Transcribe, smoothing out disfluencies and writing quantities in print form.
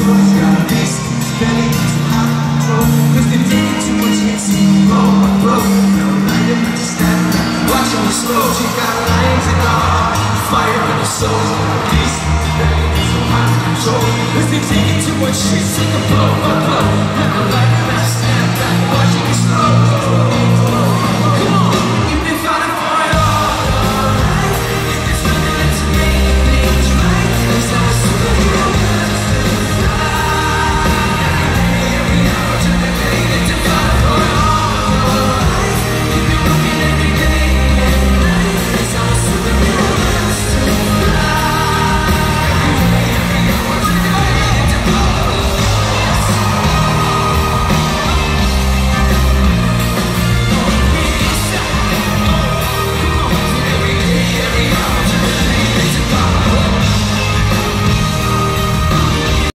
He's got a beast, his belly too hot to control. Cause they're taking too much hits, blow. No lighter, stand back, watching me slow. She's got lions in her heart, fire in her soul. Beast, his belly too hot to control. Cause they're taking too much hits, take a blow.